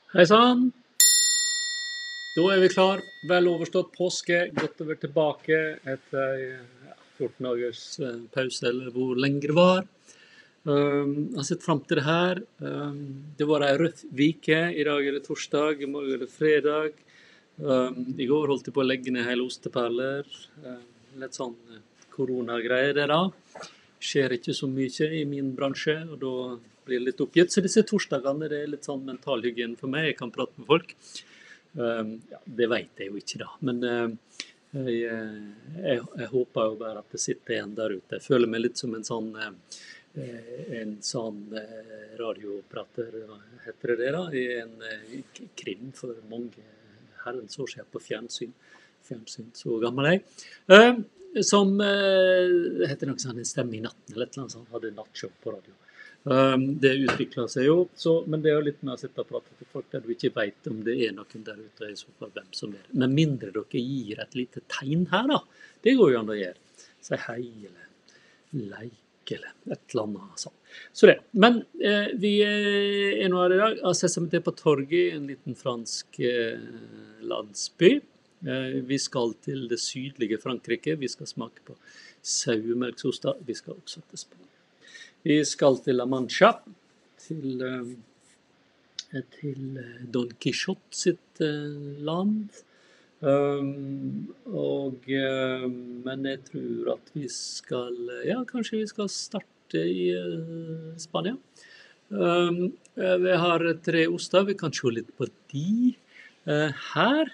Hei sann! Da vi klar. Vel overstått påske. Godt å være tilbake etter 14 dagers pause, eller hvor lenge det var. Jeg har sett frem til det her. Det var en røff vike. I dag det torsdag, i morgen det fredag. I går holdt jeg på å legge ned hele Osteperler. Litt sånn koronagreier det da. Skjer ikke så mye i min bransje, og da blir det litt oppgitt. Så disse torsdagene det litt sånn mentalhygien for meg. Jeg kan prate med folk. Ja, det vet jeg jo ikke da, men jeg håper jo bare at det sitter en der ute. Jeg føler meg litt som en sånn radioprater, heter det da, i en krim for mange herrens år siden på fjernsyn, så gammel jeg. Som heter noe sånn, en stemme i natten, eller et eller annet sånt, hadde nattshow på radio. Det utvikler seg jo, men det er jo litt med å sitte og prate til folk der du ikke vet om det er noen der ute, i så fall hvem som er. Men mindre dere gir et lite tegn her da, det går jo an å gjøre. Si hei, eller like, eller et eller annet sånn. Så det. Men vi er nå her i dag, jeg ser meg til på torget, en liten fransk landsby. Vi skal til det sydlige Frankrike, vi skal smake på sauemelksoster, vi skal også til Spania. Vi skal til La Mancha, til Don Quixote sitt land, men jeg tror at vi skal, kanskje vi skal starte i Spania. Vi har 3 oster, vi kan se litt på de her.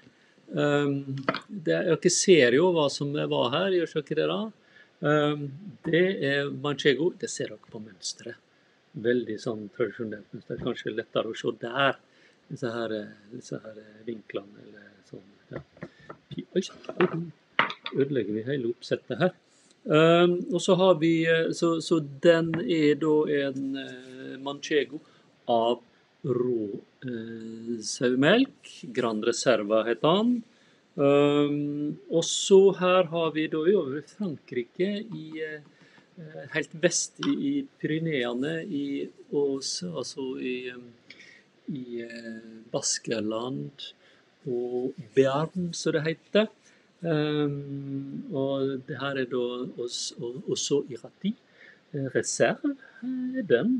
Dere ser jo hva som var her, gjør ikke dere da? Det er Manchego, det ser dere på mønstret. Veldig sånn tradisjonelt mønster, kanskje lettere å se der. Disse her vinklene, eller sånn, ja. Oi, ødelegger vi hele oppsettet her. Og så har vi, så den er da en Manchego av rå sauemelk, Grand Reserva heter han. Og så her har vi da over Frankrike, helt vest i Pyreneene, altså i Baskerland og Béarn, så det heter. Og det her er da Ossau-Iraty, reserve er den.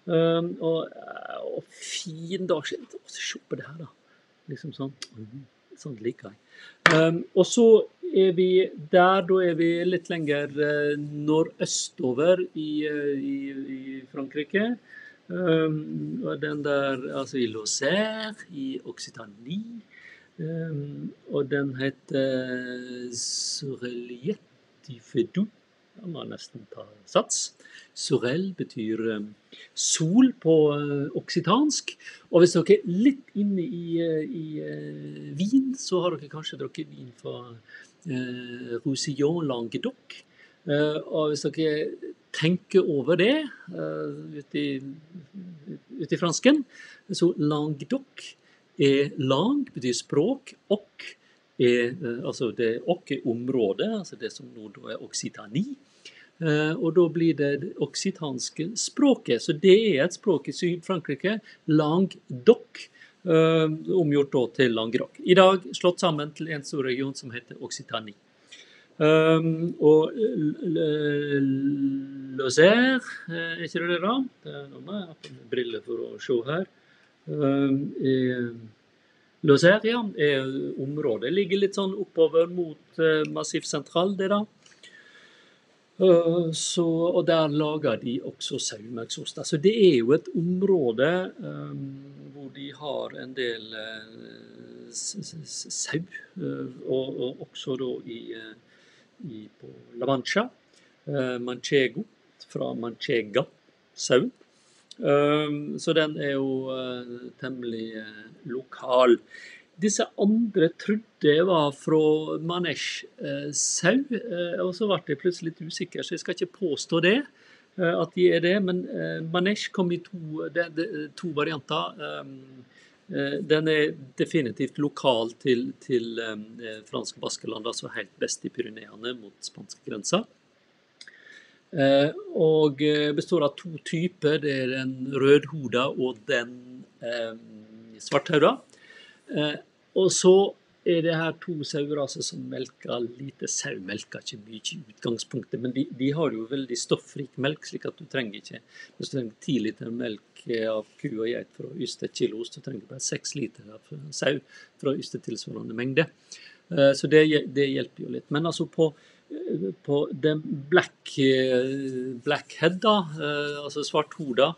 Og fin da, se på det her da, liksom sånn liker jeg. Og så er vi der, da er vi litt lenger nordøstover i Frankrike. Og den der, altså i Lozère, i Occitanie. Og den heter Soureliette du Fedou. Da må jeg nesten ta sats. Sourel betyr sol på okcitansk, og hvis dere er litt inne i vin, så har dere kanskje drukket vin fra Roussillon Languedoc, og hvis dere tenker over det ut i fransken, så Languedoc er lang, betyr språk, ok altså det ok er området, altså det som nå da er Occitanie, og da blir det okcitanske språket, så det er et språk i Syd-Frankrike, Languedoc, omgjort da til Languedoc. I dag slått sammen til en stor region som heter Occitanie. Og Lozère, er ikke det da? Nå må jeg ha på briller for å se her. Lozère, ja, er området. Ligger litt sånn oppover mot Massif Central, det da. Og der lager de også sauemelksoster. Så det er jo et område hvor de har en del sau, og også da på La Mancha, Manchego, fra Manchega, sau. Så den er jo temmelig lokal. Disse andre trodde jeg var fra Manchego-sau, og så ble jeg plutselig litt usikker, så jeg skal ikke påstå det, at de er det, men Manchego kom i to varianter. Den er definitivt lokal til franske Baskerland, altså helt best i Pyreneene mot spanske grenser. Og består av 2 typer, det er den rødhoda og den svarthauda. Og så det her to saueraser som melker lite. Sau melker ikke mye i utgangspunktet, men de har jo veldig stoffrik melk, slik at du trenger ikke, hvis du trenger 10 liter melk av ku og geit for å yste 1 kilo ost, så trenger du bare 6 liter av sau for å yste tilsvarende mengde. Så det hjelper jo litt. Men altså på den blackhead da, altså svarthoda,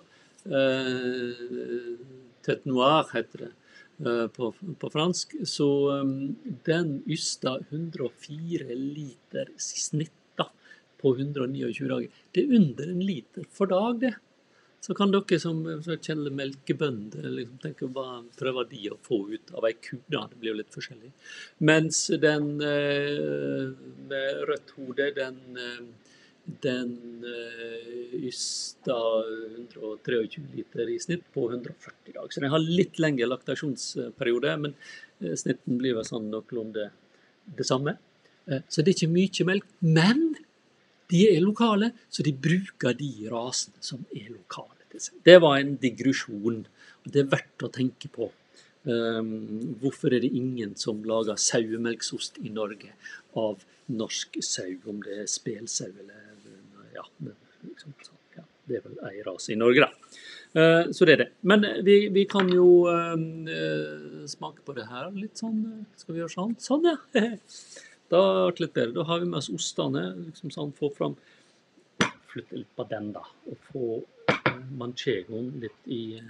tête noire heter det på fransk, så den ysta 104 liter i snitt da, på 129 dager. Det under 1 liter for dag det. Så kan dere som kjenner melkebønder liksom tenke hva prøver de å få ut av ei ku da, det blir jo litt forskjellig. Mens den med rødt hode, den ysta 123 liter i snitt på 140 dager. Så den har litt lengre laktasjonsperiode, men snitten blir sånn noenlunde det samme. Så det ikke mye melk, men de lokale, så de bruker de rasene som lokale til seg. Det var en digresjon, og det verdt å tenke på. Hvorfor det ingen som lager sauemelksost i Norge av norsk sau, om det spelsau eller ja, liksom, ja, det vel en rase i Norge da. Så det det. Men vi kan jo smake på det her litt sånn, skal vi gjøre sånn? Sånn ja, da har det litt bedre. Da har vi med oss ostene, liksom sånn, få fram, flytte litt på den da, og få manchegoen litt i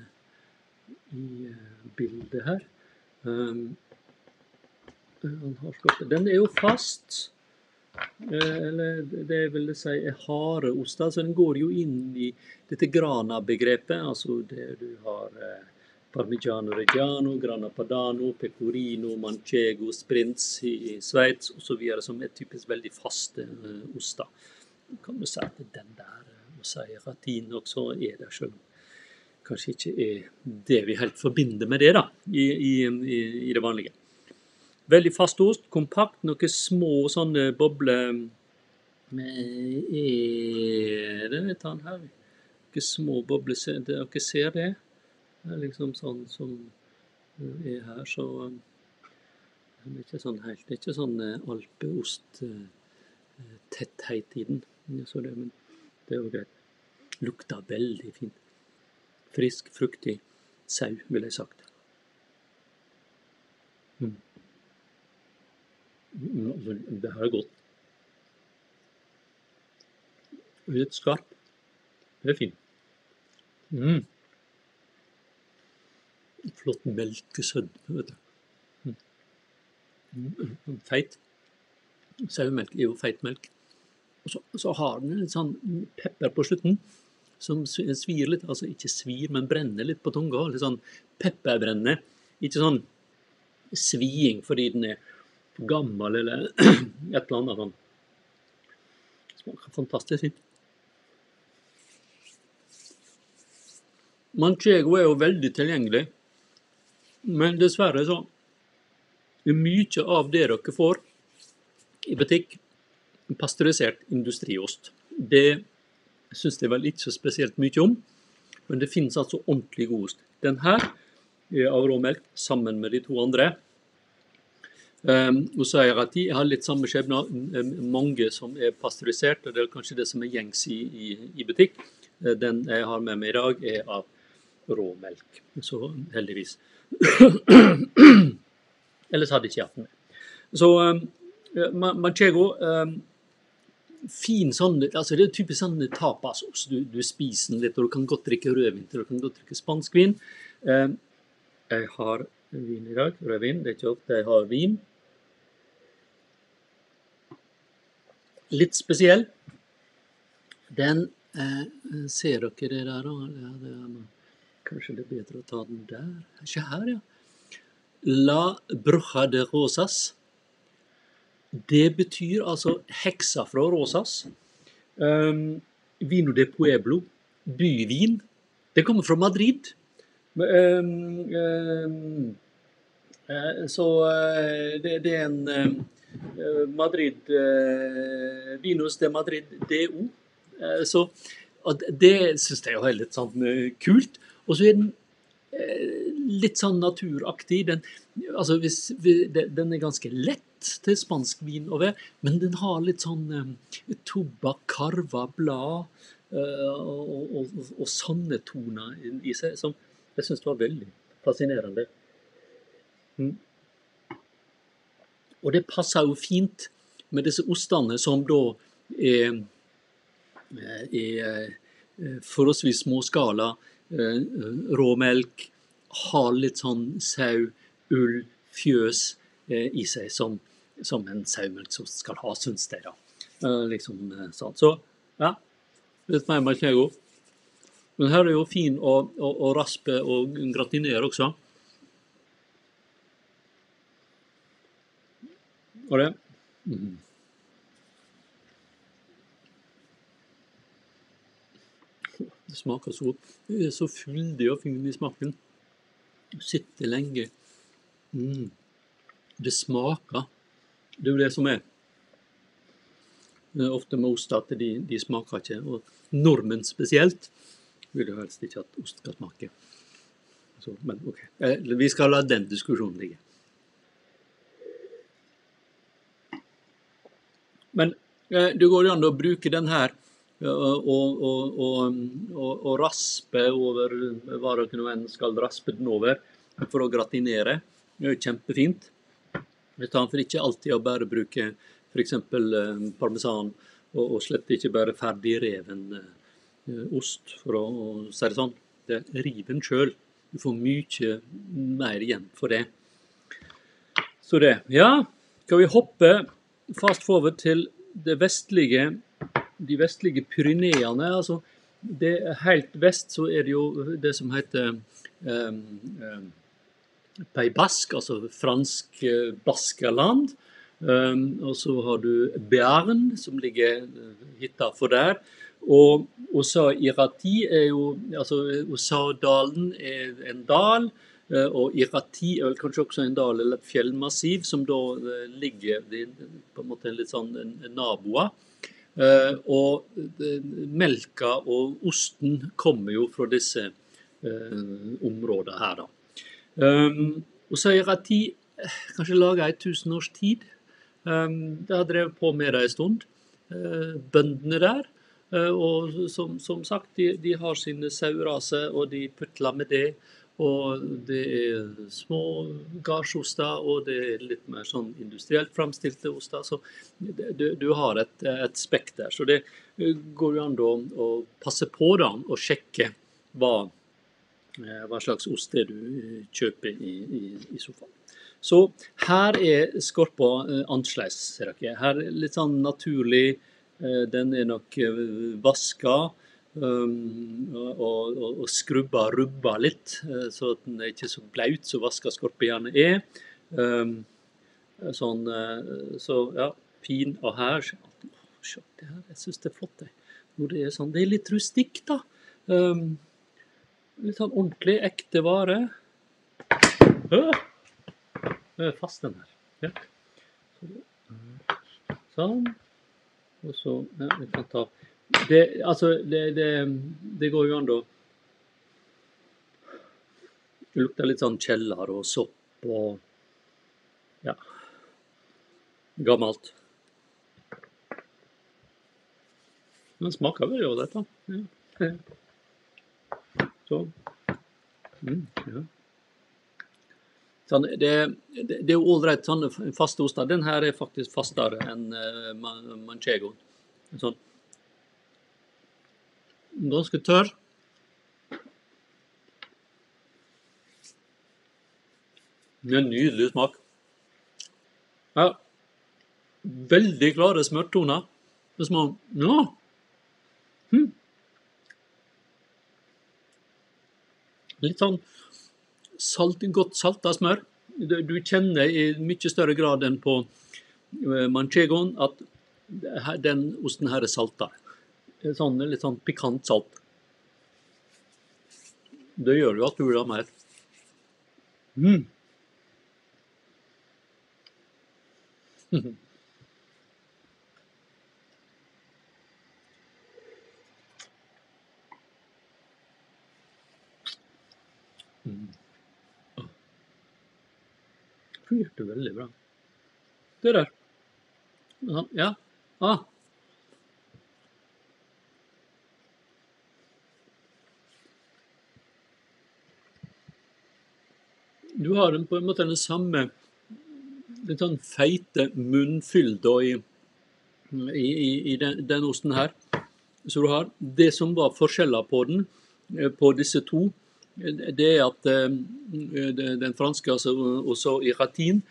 bildet her. Den jo fast, eller det vil jeg si harde oster, så den går jo inn i dette grana-begrepet, altså det du har Parmigiano Reggiano, Grana Padano, Pecorino, Manchego, Sprints i Sveits, og så videre, som typisk veldig faste oster. Kan du si at den der, Ossau-Iraty også det selv. Kanskje ikke det vi helt forbinder med det da, i det vanlige. Veldig fast ost, kompakt, noen små sånne bobler med det vet han her. Noen små bobler, dere ser det? Det liksom sånn som her, så det ikke sånn helt, det ikke sånn alpeost tetthet i den. Så det, men det jo greit. Lukter veldig fint. Frisk, fruktig sau, vil jeg sagt. Det her godt. Litt skarp. Det fint. Flott melkesødd, vet du. Feit. Sauemelk jo feit melk. Og så har den litt sånn pepper på slutten, som svir litt, altså ikke svir, men brenner litt på tunga, litt sånn pepperbrenne, ikke sånn sviing fordi den gammel eller et eller annet sånn. Smaker fantastisk fint. Manchego jo veldig tilgjengelig, men dessverre så mye av det dere får i butikk pasteurisert industriost. Det synes jeg vel ikke så spesielt mye om, men det finnes altså ordentlig god ost. Den her av råmelk sammen med de to andre. Ossau-Iraty har litt samme skjebne, mange som pasteurisert, og det kanskje det som gjengs i butikk. Den jeg har med meg i dag av råmelk, så heldigvis. Ellers hadde jeg ikke hatt den med. Så Manchego fin sånn, altså det typisk sånn tapasost, du spiser den litt, og du kan godt drikke rødvin, du kan godt drikke spansk vin. Jeg har vin i dag, rødvin, det ikke ofte jeg har vin. Litt spesiell. Den, ser dere det der da? Kanskje det bedre å ta den der. Ikke her, ja. La bruja de rosas. Det betyr altså heksa fra Rosas. Vino de Pueblo, byvin. Det kommer fra Madrid. Så det en Madrid, Vinos de Madrid DO. Så det synes jeg jo litt sånn kult. Og så den litt sånn naturaktig. Altså den ganske lett til spansk vin å være, men den har litt sånn tobakk, karva, blad og sanne toner i seg, som jeg synes var veldig fascinerende. Og det passer jo fint med disse ostene som da er forholdsvis småskala, råmelk, har litt sånn sau, ull, fjøs i seg, som en sauemelksost skal ha, synes jeg da. Liksom sånn. Så, ja, litt mer Manchego. Men her er jo fin å raspe og gratinere også. Og det. Det smaker så godt. Det er så fyldig og fin i smaken. Det sitter lenge. Det smaker. Det er jo det som er. Ofte med ost at de smaker ikke. Og nordmenn spesielt vil jo helst ikke at ost skal smake. Så, men ok. Vi skal la den diskusjonen ligge. Men det går jo an å bruke den her og raspe over hva dere skal raspe den over for å gratinere. Det er jo kjempefint. I stedet for ikke alltid å bare bruke for eksempel parmesan og slett ikke bare ferdig reven ost, for å si det sånn. Det river den selv. Du får mye mer igjen for det. Så det, ja, skal vi hoppe fast forward til de vestlige Pyreneene. Altså, helt vest så er det jo det som heter Pays Basque, altså fransk Baskerland. Og så har du Béarn, som ligger hittet for der. Og Ossau-Iraty er jo, altså Ossau-dalen er en dal, og Iraty er vel kanskje også en dal eller et fjellmassiv som da ligger på en måte litt sånn naboer. Og melka og osten kommer jo fra disse områdene her da. Ossau-Iraty kanskje laget i 1000 års tid. Det har drevet på med det en stund. Bøndene der. Og som sagt, de har sine saueraser, og de puttler med det. Og det er små garsoster, og det er litt mer sånn industrielt fremstilte oster. Så du har et spekter. Så det går jo an å passe på da, og sjekke hva slags ost det du kjøper i så fall. Så her er skorpa annerledes, ser dere. Her er litt sånn naturlig. Den er nok vasket og skrubba, rubba litt, så at den er ikke så blaut så vasket skorpe gjerne er. Sånn, så ja, fin. Og her, se det her, jeg synes det er flott det. Når det er sånn, det er litt rustikk da. Litt sånn ordentlig, ekte vare. Fast den her. Ja. Sånn. Og så, ja, vi kan ta det, altså, det går jo an da. Det lukter litt sånn kjeller og sopp og ja, gammelt. Den smaker vel jo dette. Ja. Så. Ja. Sånn, det er jo ålreit sånne faste oster. Den her er faktisk fastere enn Manchego. Sånn. Ganske tørr. Det er en nydelig smak. Ja. Veldig klare smørtoner. Det smaker, ja. Litt sånn godt saltet smør. Du kjenner i mye større grad enn på Manchegoen at den osten her er saltet. Sånn, litt sånn pikant salt. Det gjør jo at du vil ha mer. fungerte veldig bra. Det der. Ja. Ah. Du har på en måte den samme litt sånn feite munnfyll da i den osten her. Så du har det som var forskjeller på den, på disse to, det at den franske, altså Ossau-Iratyen,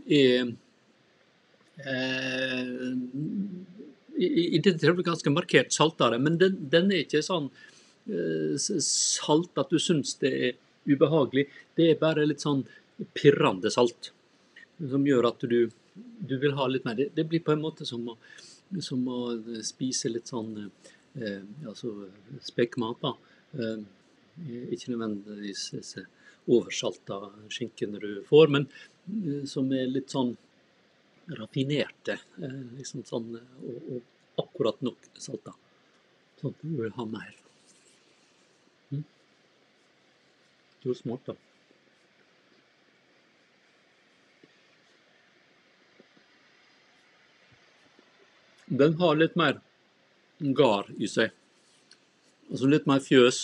i det tilfellet ganske markert saltere, men den ikke sånn salt at du synes det ubehagelig. Det bare litt sånn pirrende salt, som gjør at du vil ha litt mer. Det blir på en måte som å spise litt sånn altså spekmat da. Ikke nødvendigvis oversalta skinkene du får, men som litt sånn raffinerte, liksom sånn, og akkurat nok salta. Sånn at du vil ha mer. Det er jo smart da. Den har litt mer gar i seg. Altså litt mer fjøs.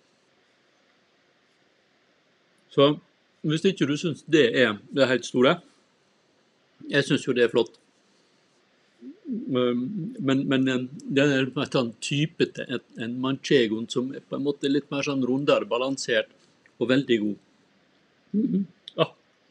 Så hvis ikke du synes det er helt store, jeg synes jo det er flott. Men den er et sånn typete, en Manchego som er på en måte litt mer sånn rundere, balansert og veldig god. Ja.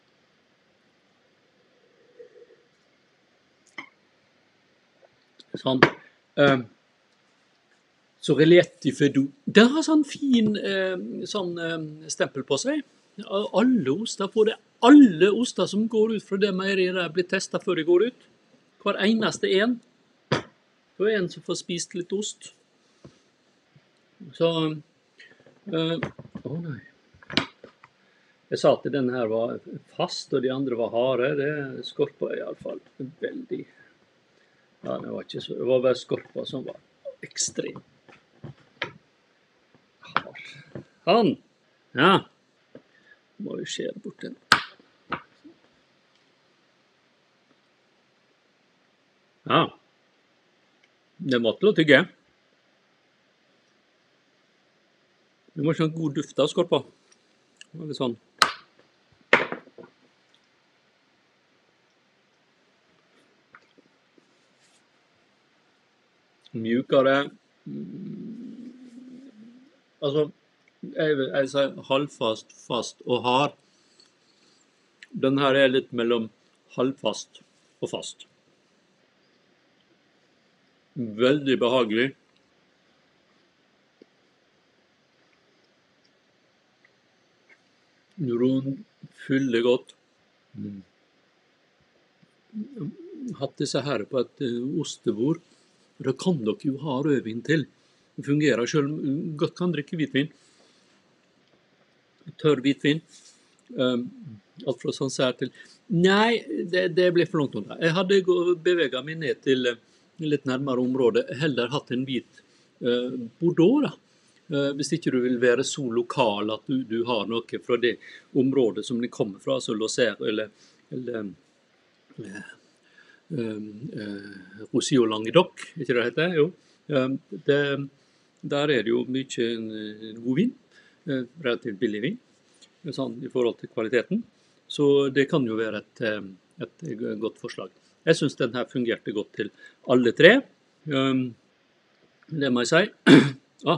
Sånn. Soureliette du Fedou. Den har sånn fin sånn stempel på seg. Alle oster på det. Alle oster som går ut fra det meieriet der blir testet før de går ut. Hver eneste en. Det er en som får spist litt ost. Så nei. Jeg sa at den her var fast, og de andre var harde. Det skorpa i alle fall veldig. Ja, det var ikke så. Det var bare skorpa som var ekstrem hard. Han! Ja. Må vi skjære bort den. Ja. Det var til å tygge. Det var sånn god duft av skorpa. Det var litt sånn. Mjukere. Altså, jeg sier halvfast, fast og hard. Den her er litt mellom halvfast og fast. Veldig behagelig. Rund, fyller godt. Hatt disse her på et ostebord. Da kan dere jo ha rødvin til. Det fungerer selv. Godt kan drikke hvitvin. Tørr hvitvin. Alt fra sånn sær til. Nei, det ble for langt unna. Jeg hadde beveget meg ned til litt nærmere område. Heller hatt en hvit Bordeaux da. Hvis ikke du vil være så lokal at du har noe fra det området som det kommer fra, altså Lozère eller Roussillon Languedoc, ikke det heter? Jo. Der er det jo mye god vin, relativt billig vin, sånn, i forhold til kvaliteten. Så det kan jo være et godt forslag. Jeg synes den her fungerte godt til alle tre. Det må jeg si.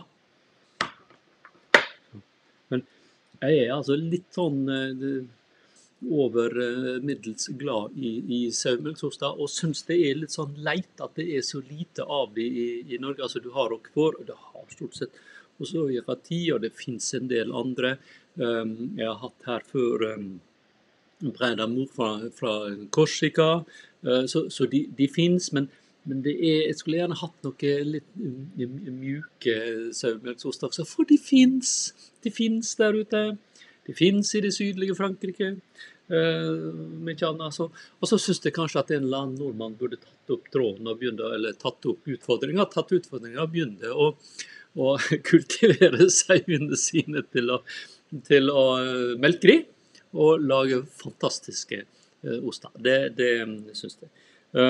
Men jeg er altså litt sånn over middels glad i sauemelksoster, og synes det er litt sånn leit at det er så lite av det i Norge. Altså du har roquefort, og det har stort sett Ossau-Iraty, og det finnes en del andre. Jeg har hatt her før Brin d'Amour fra Korsika, så de finnes, men jeg skulle gjerne hatt noe litt mjuke sauemelksoster også, for de finnes der ute. De finnes i det sydlige Frankrike, mye annet. Og så synes jeg kanskje at en eller annen nordmann burde tatt opp tråden og begynne, eller tatt utfordringen og begynne å kultivere sauene sine til å melke de, og lage fantastiske oster. Det synes jeg.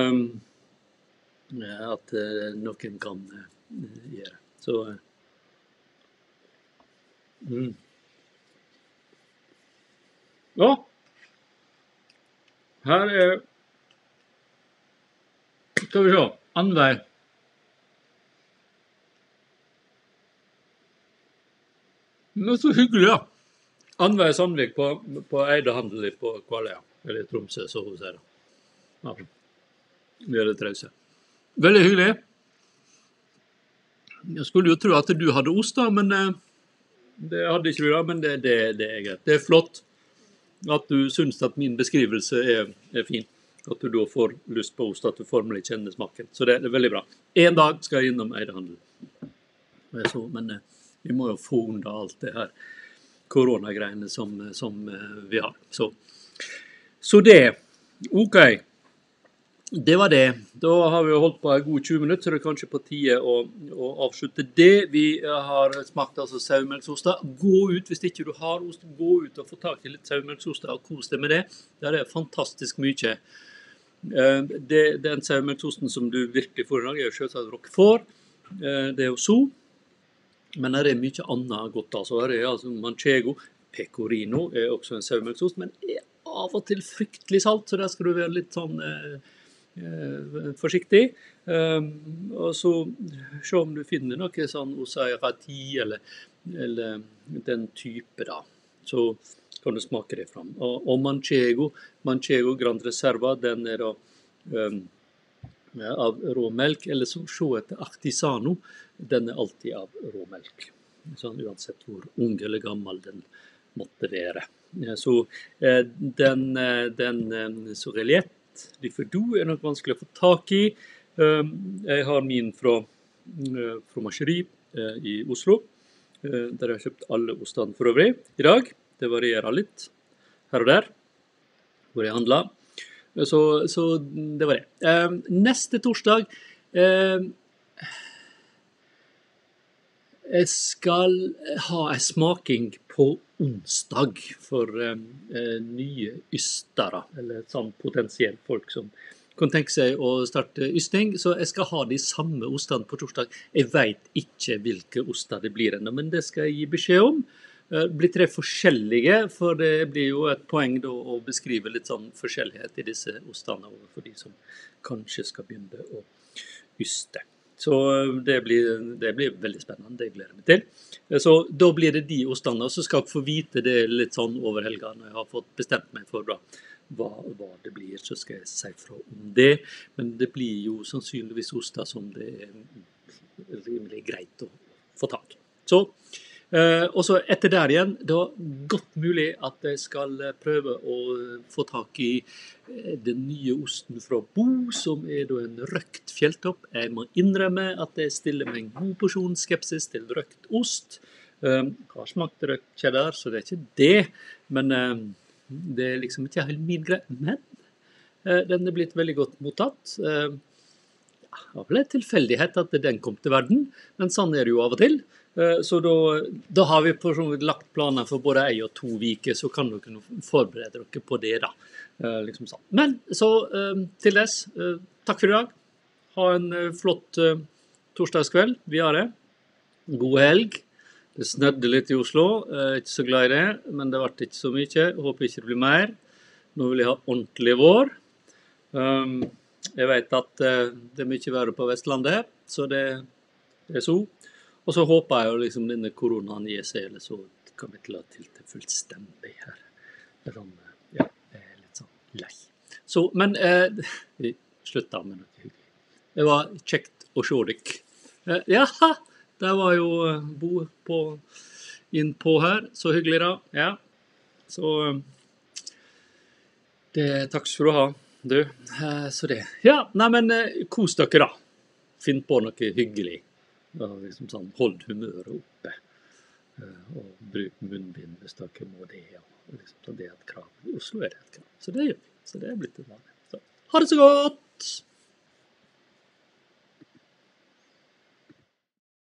At noen kan gjøre. Så ja, her skal vi se, Anvei. Det så hyggelig, ja. Anvei Sandvik på Eidehandel på Kvaløya, eller i Tromsø, så hun sier det. Ja, vi det trause. Veldig hyggelig. Jeg skulle jo tro at du hadde ost da, men det hadde ikke du da, men det greit. Det flott at du synes at min beskrivelse fin. At du da får lyst på ost, at du formelig kjenner smaken. Så det veldig bra. En dag skal jeg innom Eidehandel. Men vi må jo få unna alt det her koronagreiene som vi har. Så det, ok. Det var det. Da har vi holdt på en god 20 minutter, så det kanskje på tide å avslutte det. Vi har smakt altså sauemelksoster. Gå ut, hvis ikke du har ost, gå ut og få tak i litt sauemelksoster og kos deg med det. Det fantastisk mye. Den sauemelksosten som du virkelig får i dag, jo selvsagt roquefort. Det Ossau. Men det mye annet godt, altså. Her altså Manchego, pecorino også en sauemelksost, men av og til fryktelig salt, så der skal du være litt sånn forsiktig. Og så se om du finner noe sånn Ossau-Iraty eller den type da. Så kan du smake det fram. Og Manchego Grand Reserva, den da av råmelk, eller så se etter artisano, den alltid av råmelk. Sånn uansett hvor ung eller gammel den måtte være. Så den Soureliette du Fedou nok vanskelig å få tak i. Jeg har min fra Manchego i Oslo, der jeg har kjøpt alle ostene for øvrig i dag. Det varierer litt her og der, hvor jeg handler. Så det var det. Neste torsdag jeg skal ha en smaking på onsdag for nye ystere, eller sånn potensielt folk som kan tenke seg å starte ysting, så jeg skal ha de samme ostene på torsdag. Jeg vet ikke hvilke oster det blir ennå, men det skal jeg gi beskjed om. Det blir 3 forskjellige, for det blir jo et poeng da, å beskrive litt sånn forskjellighet i disse ostene for de som kanskje skal begynne å yste. Så det blir veldig spennende, det gleder jeg meg til. Så da blir det de ostene, og så skal jeg få vite det litt sånn over helga, når jeg har fått bestemt meg for hva det blir, så skal jeg si fra om det. Men det blir jo sannsynligvis oster som det rimelig greit å få tak i. Og så etter der igjen, da godt mulig at jeg skal prøve å få tak i den nye osten fra Bo, som da en røkt fjelltopp. Jeg må innrømme at jeg stiller meg en god porsjon skepsis til røkt ost. Har smakt røkt cheddar, så det ikke det, men det liksom ikke helt min greie. Men den blitt veldig godt mottatt. Det var vel en tilfeldighet at den kom til verden, men sånn det jo av og til. Så da har vi lagt planer for både 1 og 2 uker, så kan dere forberede dere på det da. Liksom sånn. Men så til dess, takk for i dag. Ha en flott torsdagskveld. Vi har det. God helg. Det snødde litt i Oslo. Ikke så glad i det, men det ble ikke så mye. Håper ikke det blir mer. Nå vil jeg ha ordentlig vår. Jeg vet at det mye verre på Vestlandet, så det så. Og så håper jeg jo liksom denne koronaen gir seg, eller så kan vi ikke la til fullstendig her. Det sånn, ja, jeg litt sånn lei. Så, men vi slutter med noe hyggelig. Det var kjekt å se deg. Jaha, der var jo Bo innpå her. Så hyggelig da. Ja, så takk skal du ha, du. Så det. Ja, nei, men kos dere da. Finn på noe hyggelig. Liksom sånn, hold humøret oppe og bruk munnbind hvis dere må det, og liksom, så det et krav. I Oslo det et krav, så det gjør vi. Så det blitt et vanlig. Så, ha det så godt!